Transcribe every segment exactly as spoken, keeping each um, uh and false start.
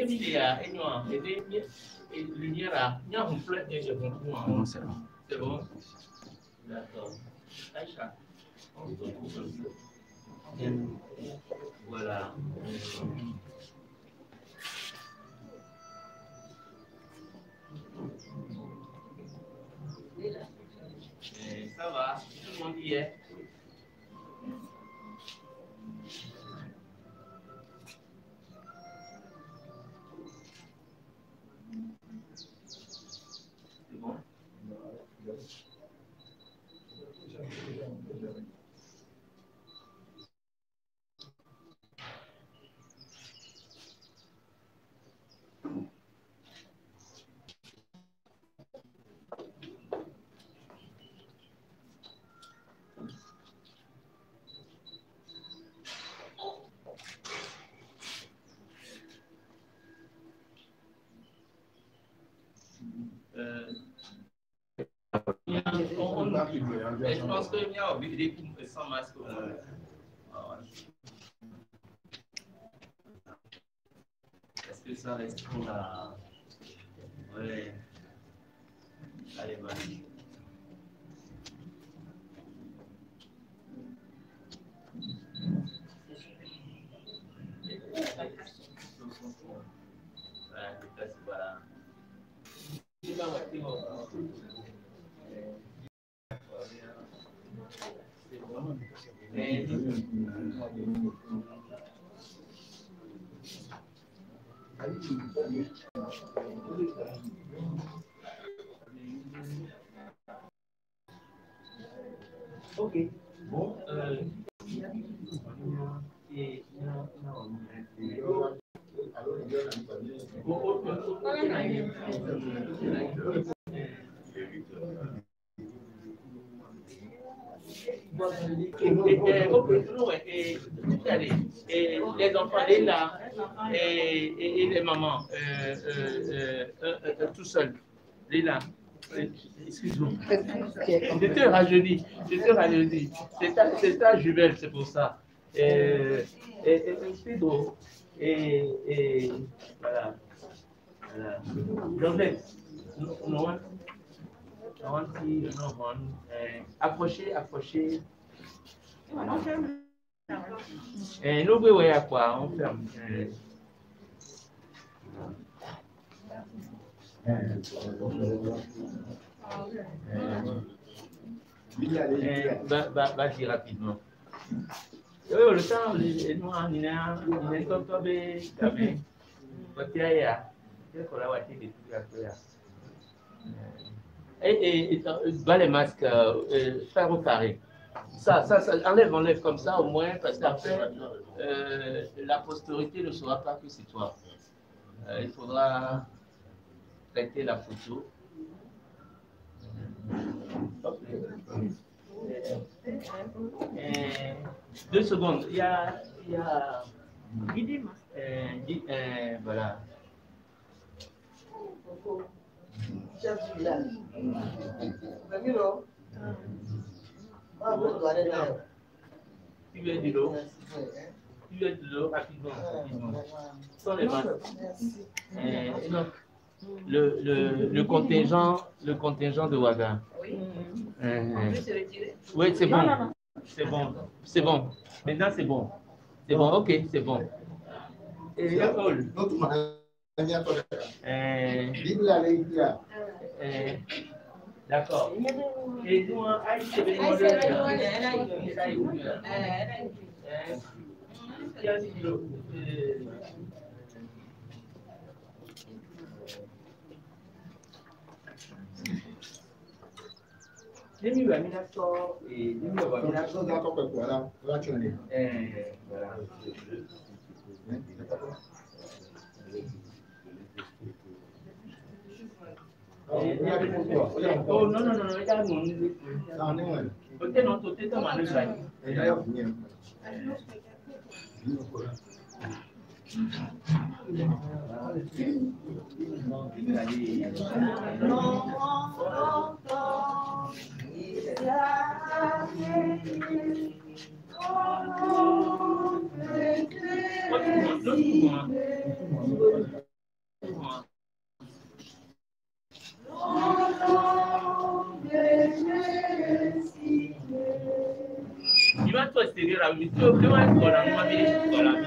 que il y a une noire et des lumières là, il y a un fleur et je comprends. Non, c'est bon. C'est bon. D'accord. Aïcha. On se retrouve un peu. Voilà. Et ça va, tout le monde y est. C'est bon? Euh, on, on, mais je pense qu'il y a obligé sans masque. Est-ce que ça reste pour la... Ouais. Allez, vas-y. Voilà. Ok. Bon. Euh, et, et, et les enfants là et, et, et les mamans euh, euh, euh, euh, tout seuls là. Excuse-moi. J'étais rajeuni. J'étais rajeuni. C'est ta jumelle, c'est pour ça. Et, et, et, et, et voilà. Voilà. Joseph, non, non, non, non, approchez, approchez. Et nous, oui, à quoi on ferme. Vas-y rapidement. Le temps, nous, on est comme toi, mais et, et, et bas les masques, euh, faire au carré. Ça, ça, ça, enlève, enlève comme ça au moins, parce qu'après, euh, la postérité ne saura pas que c'est toi. Euh, il faudra traiter la photo. Euh, deux secondes, il y a... Il y a euh, euh, voilà. Tu veux de l'eau? Tu veux de l'eau rapidement, rapidement. Sans les masques. Euh, le, le, le contingent, le contingent de Ouaga. Oui. Euh, oui, c'est bon. C'est bon. C'est bon. Maintenant, c'est bon. C'est bon. Ok, c'est bon. Et Paul. Euh, euh, D'accord. Et nous, Aïe, c'est Demi wa mina so e demi wa mina so da ko pe ko ala la chune eh voilà oh non non non non ya no ni ah non o te no to te to ma no sai eh ya ni extérieur à lui. Tu veux vraiment être dans la main, mais dans la main.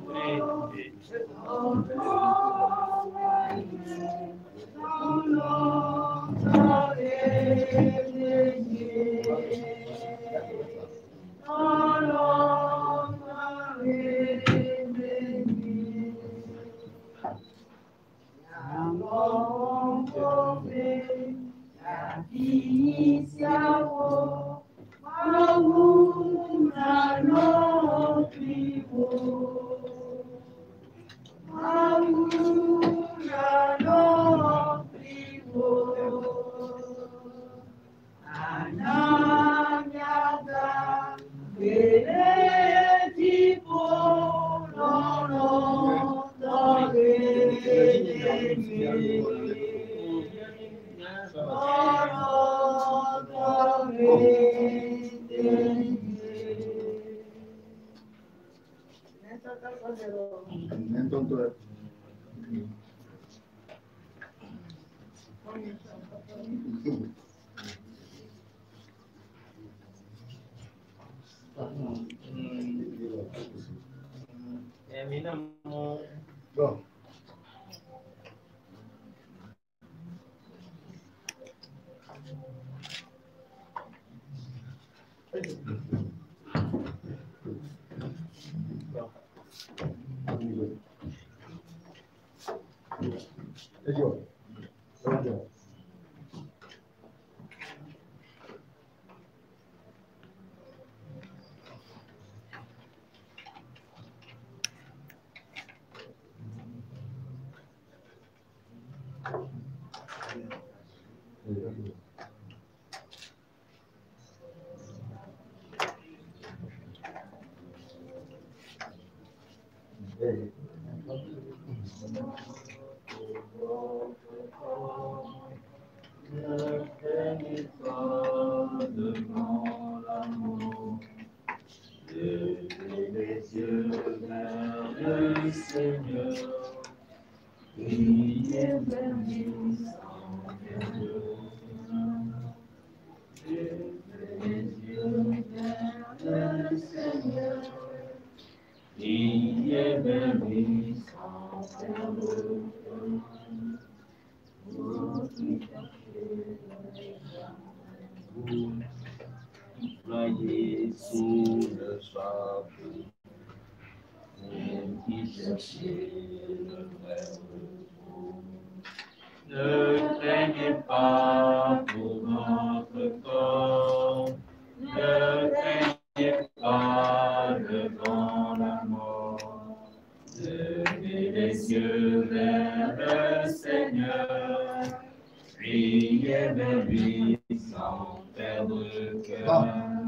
Bon. Soyez sous le soir, qui cherchez le vrai repos. Ne craignez pas pour votre corps, ne craignez pas devant la mort. Levez les yeux vers le Seigneur, priez vers lui sans perdre le cœur.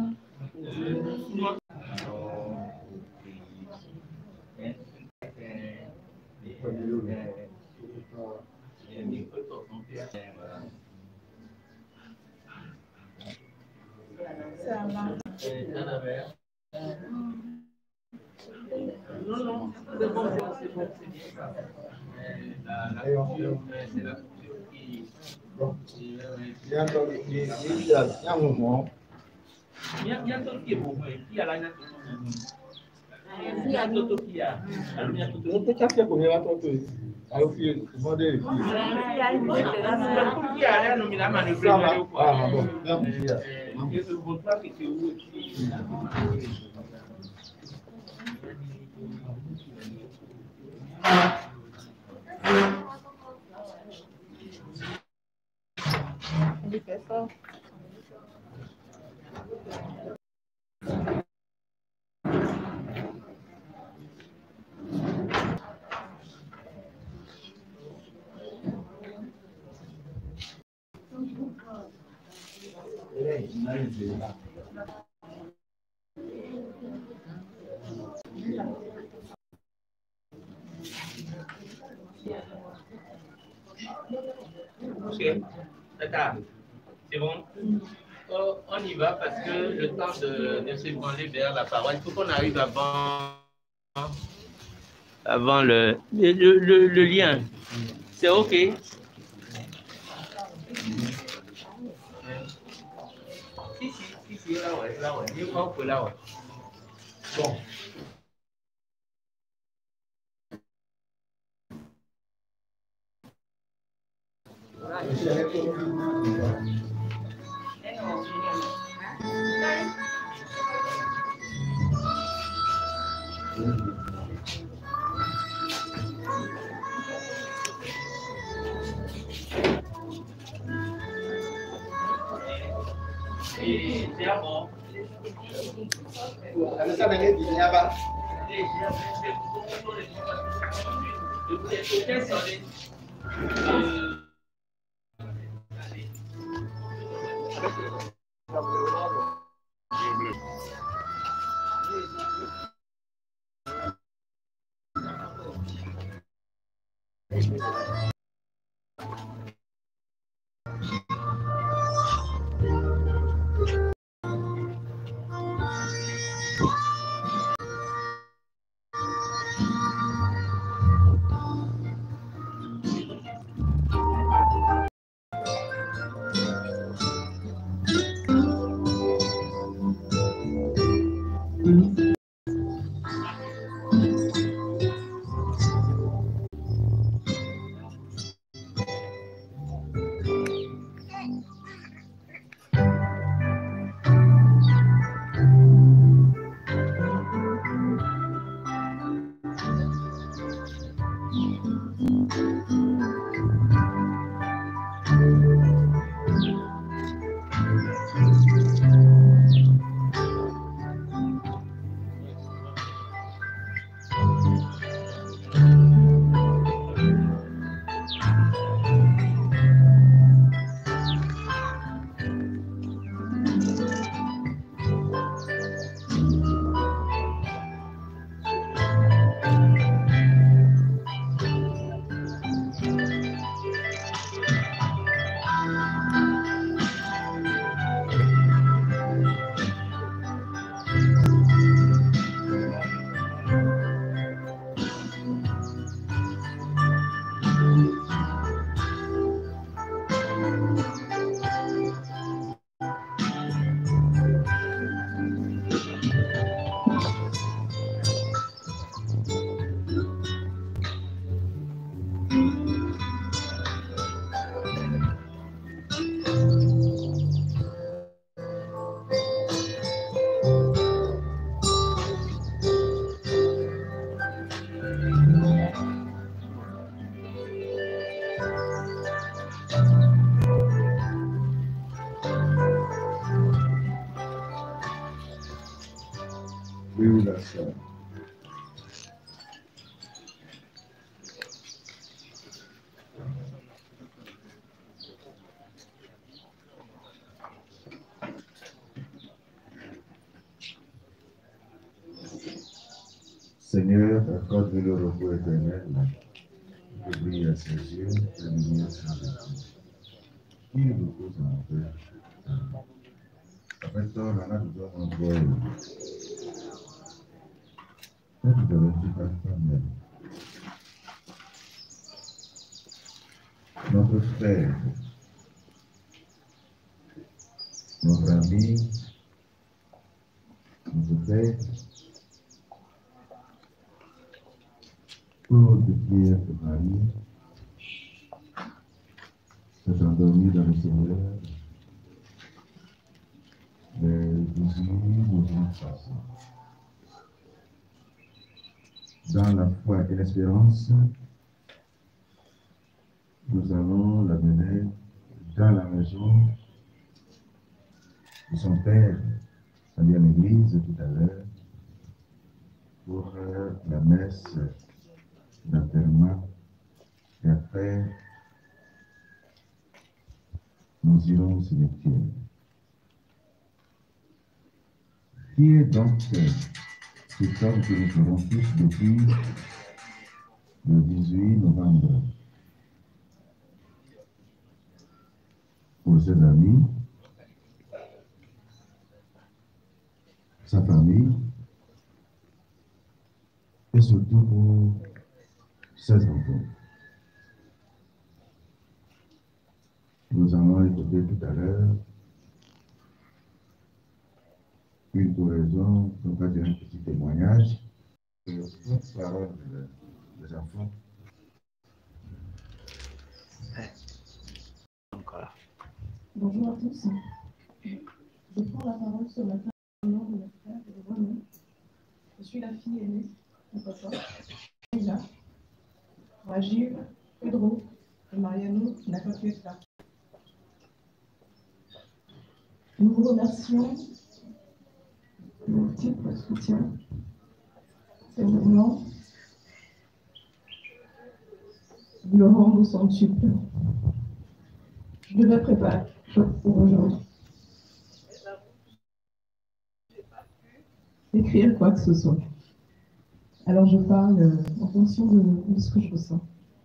Non, non, c'est bon, c'est bon, c'est bien. La culture, c'est la culture qui... Il y a un moment. Il y a un truc qui est bon, qui a la nature. Il y a un truc qui a. On peut casser pour bien attendre. Alors, il faut demander. Il y a une chose qui a un nommé la manœuvre. Ah, bon. Je ne vois pas que c'est où. Il fait ça. Ok, d'accord, c'est bon. Oh, on y va parce que le temps de, de se branler vers la parole, il faut qu'on arrive avant, avant le, le, le, le lien. C'est ok. Si, si, si, si, là, ouais, là, ouais. Il faut là, ouais. Bon. Et c'est à bon. Ça veut dire qu'il y a pas. Oui, la sœur. Seigneur, accorde-lui le repos éternel, que brille à ses yeux, la lumière sans éclat. Qu'il repose en paix. Amen. Après toi, on a besoin d'envoyer. Toi, tu devrais te faire toi-même. Notre frère, notre ami, notre père, Claude Pierre et Marie, s'est endormi dans le Seigneur les dix-huit jours passés. Dans la foi et l'espérance, nous allons l'amener dans la maison de son père, allé à l'église tout à l'heure, pour euh, la messe d'enterrement. Et après, nous irons au cimetière. Qui est donc euh, cet homme que nous ferons tous depuis le dix-huit novembre? Pour ses amis, sa famille, et surtout pour ses enfants. Nous allons écouter tout à l'heure une oraison, on va dire un petit témoin. parole des enfants. Bonjour à tous. Je prends la parole ce matin au nom de mes frères et de moi-même. Je suis la fille aînée de papa, Lila, Rajiv, Pedro et Mariano qui n'a pas pu être là. Nous vous remercions de vos multiples soutiens, ces mouvements, vous le rendent au centuple. Je devais préparer pour aujourd'hui. Écrire quoi que ce soit. Alors je parle en fonction de, de ce que je ressens.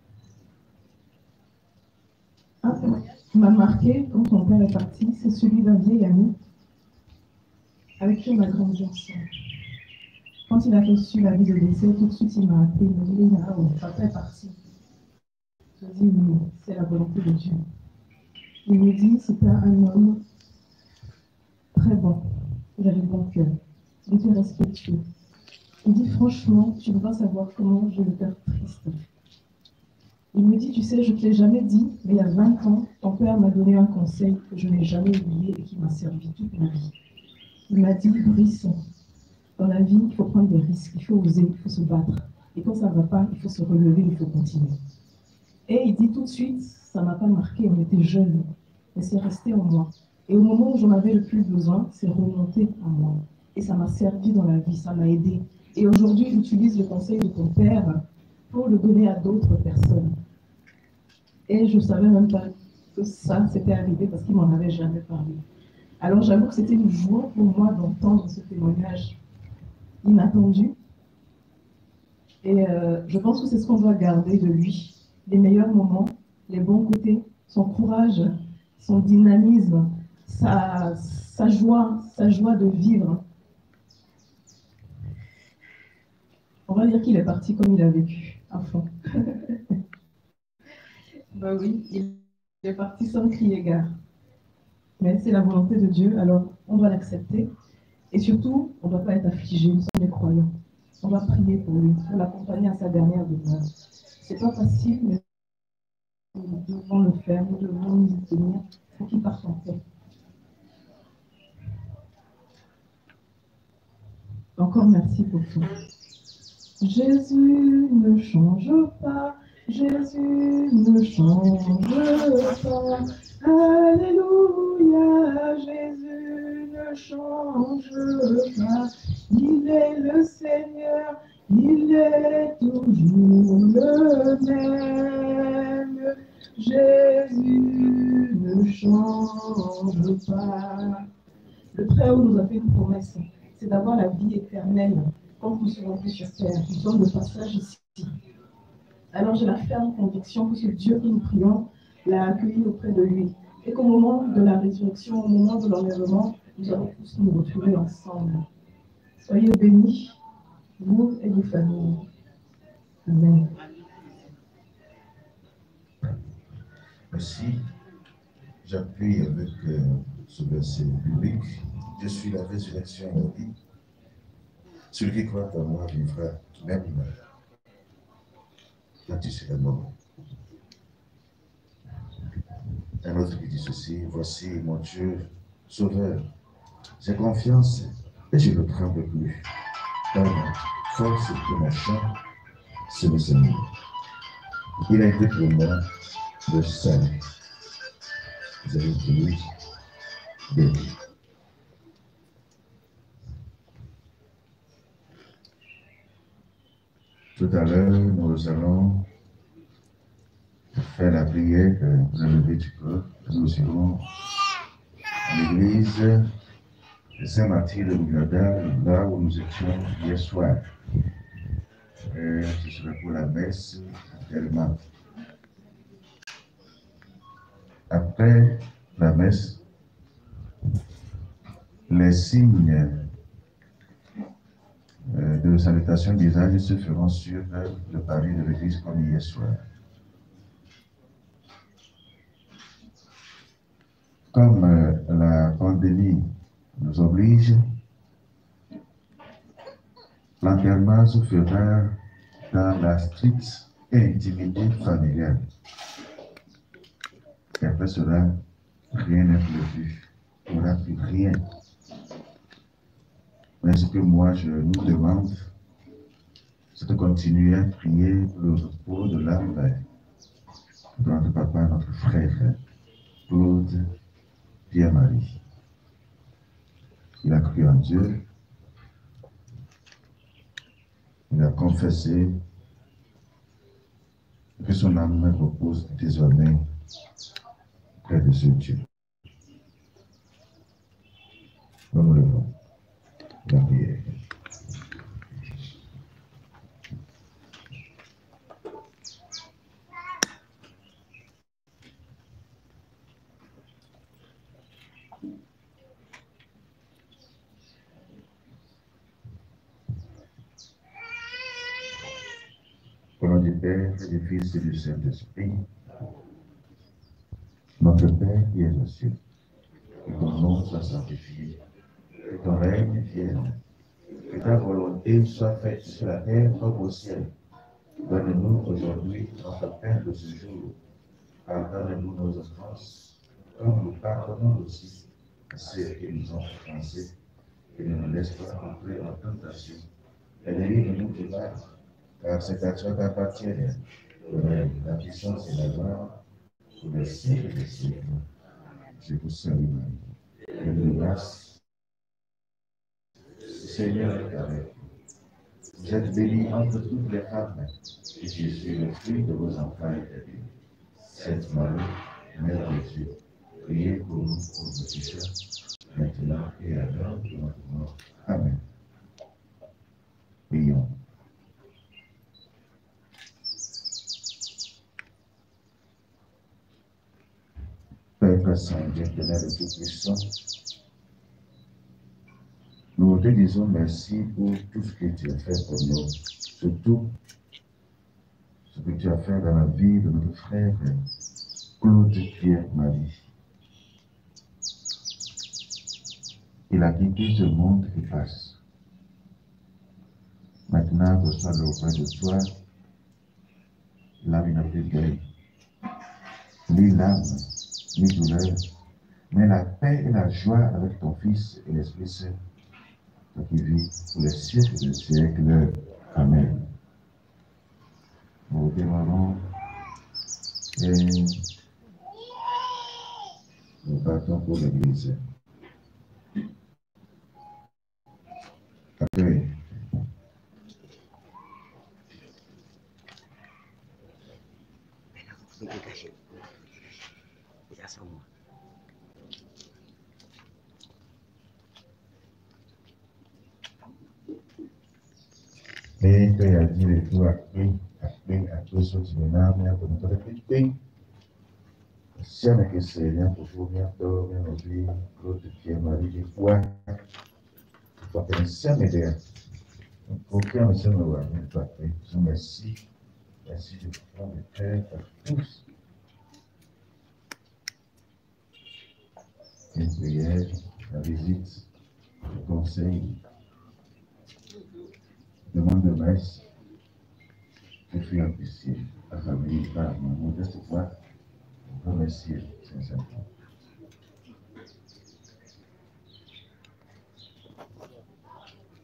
Un témoignage qui m'a marqué quand mon père est parti, c'est celui d'un vieil ami avec qui on a grandi ensemble. Quand il a reçu l'avis de décès, tout de suite il m'a appelé, il m'a dit Léna, oh, papa est parti. Je dis oui, c'est la volonté de Dieu. Il me dit c'était un homme très bon, il avait bon cœur, il était respectueux. Il dit franchement, tu ne vas savoir comment j'ai le cœur triste. Il me dit, tu sais, je ne te l'ai jamais dit, mais il y a vingt ans, ton père m'a donné un conseil que je n'ai jamais oublié et qui m'a servi toute ma vie. Il m'a dit, Brice, dans la vie, il faut prendre des risques, il faut oser, il faut se battre. Et quand ça ne va pas, il faut se relever, il faut continuer. Et il dit tout de suite, ça ne m'a pas marqué, on était jeunes, mais c'est resté en moi. Et au moment où j'en avais le plus besoin, c'est remonté en moi. Et ça m'a servi dans la vie, ça m'a aidé. Et aujourd'hui, j'utilise le conseil de ton père pour le donner à d'autres personnes. Et je ne savais même pas que ça s'était arrivé parce qu'il ne m'en avait jamais parlé. Alors j'avoue que c'était une joie pour moi d'entendre ce témoignage inattendu. Et euh, je pense que c'est ce qu'on doit garder de lui. Les meilleurs moments, les bons côtés, son courage, son dynamisme, sa, sa joie, sa joie de vivre. On va dire qu'il est parti comme il a vécu, à fond. Ben oui, il est parti sans crier gare. Mais c'est la volonté de Dieu, alors on doit l'accepter. Et surtout, on ne doit pas être affligé, nous sommes des croyants. On doit prier pour lui, pour l'accompagner à sa dernière demeure. C'est pas facile, mais nous devons le faire, nous devons nous y tenir pour qu'il parte en paix. Encore merci pour tout. Jésus ne change pas, Jésus ne change pas. Alléluia, Jésus ne change pas. Il est le Seigneur, il est toujours le même. Jésus ne change pas. Le Très-Haut nous a fait une promesse, c'est d'avoir la vie éternelle quand nous serons plus sur terre. Nous sommes de passage ici. Alors j'ai la ferme conviction que ce Dieu que nous prions l'a accueilli auprès de lui. Et qu'au moment de la résurrection, au moment de l'enlèvement, nous allons tous nous retrouver ensemble. Soyez bénis, vous et vos familles. Amen. Merci. J'appuie avec euh, ce verset biblique. Je suis la résurrection et la vie. Celui qui croit en moi vivra même quand tu seras mort. Un autre qui dit ceci, voici mon Dieu sauveur. J'ai confiance et je ne crains plus. Car ma force et ma chance, c'est le Seigneur. Il a été pour moi le salut. Vous avez obtenu des vies. Tout à l'heure, nous allons faire la prière, vous avez vu, tu peux. Nous irons à l'église de Saint-Martin de Lougada, là où nous étions hier soir. Et ce sera pour la messe également. Après la messe, les signes de salutation d'usage se feront sur le palier de l'église comme hier soir. Comme euh, la pandémie nous oblige, l'enterrement se fera dans la stricte intimité familiale. Et après cela, rien n'est prévu. On n'a plus rien. Mais ce que moi je nous demande, c'est de continuer à prier pour le repos de l'âme de notre papa, notre frère, Claude Pierre-Marie. Il a cru en Dieu, il a confessé que son âme repose désormais près de ce Dieu. Nous nous levons. La prière. Au nom du Père, et du Fils et du Saint-Esprit, notre Père qui es aux cieux, que ton nom soit sanctifié, que ton règne vienne, que ta volonté soit faite sur la terre comme au ciel. Donne-nous aujourd'hui notre pain de ce jour. Pardonne-nous nos offenses, comme nous pardonnons aussi à ceux qui nous ont offensés, et ne nous laisse pas entrer en tentation, et délivre-nous du mal, car c'est à toi qu'appartiennent la puissance et la gloire pour les siècles des siècles. Je vous salue, Marie, pleine de grâce. Seigneur est avec vous. Vous êtes bénie entre toutes les femmes, et Jésus, le fruit de vos entrailles, est béni. Sainte Marie, Mère de Dieu, priez pour nous pauvres pécheurs, maintenant et à l'heure de notre mort. Amen. Prions. Père Saint, Dieu éternel et Tout-Puissant, nous te disons merci pour tout ce que tu as fait pour nous, surtout ce que tu as fait dans la vie de notre frère Claude Pierre-Marie. Il a quitté ce monde qui passe. Maintenant, reçois-le auprès de toi, l'âme n'a plus guéri. Ni l'âme, ni douleur, mais la paix et la joie avec ton Fils et l'Esprit Saint, toi qui vis pour les siècles des siècles. Amen. Nous démarrons et nous partons pour l'Église. Accueil. Et que a dit le tout accueil, accueil, accueil, sur le ménage, pour nous répéter. Si on a que c'est bien pour vous, bien tort, bien oubli, Claude Pierre-Marie, des fois, il faut que nous sommes aidés. Aucun ne sommes voir, mais pas fait. Merci, merci de prendre le cœur à tous. Une prière, la visite, le conseil, demande de messe, je suis apprécié, la famille, par mon modeste foi, remercier sincèrement.